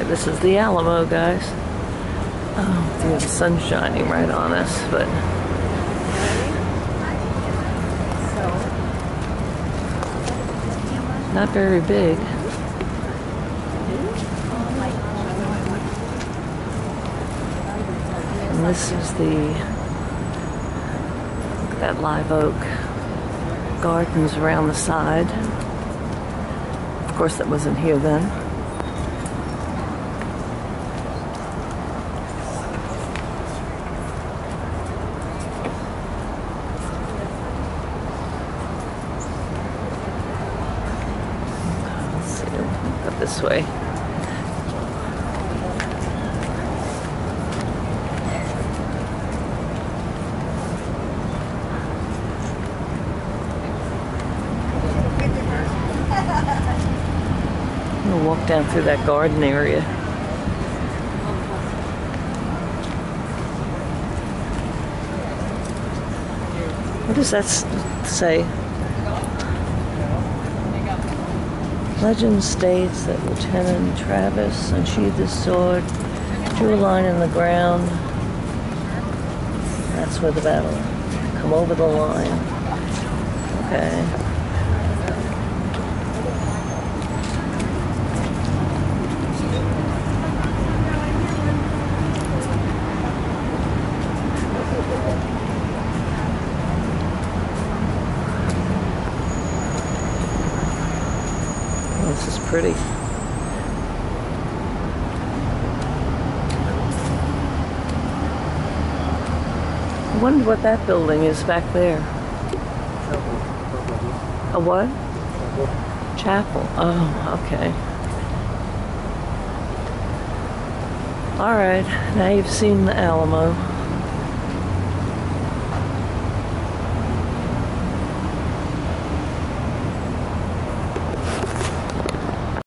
Okay, this is the Alamo, guys. Oh, dude, the sun's shining right on us, but not very big. And this is the, look at that live oak. Gardens around the side. Of course, that wasn't here then. Let's see, go this way. We'll walk down through that garden area. What does that say? Legend states that Lieutenant Travis unsheathed his sword, drew a line in the ground. That's where the battle. Come over the line. Okay. This is pretty. I wonder what that building is back there. A what? Chapel. Oh, okay. All right, now you've seen the Alamo.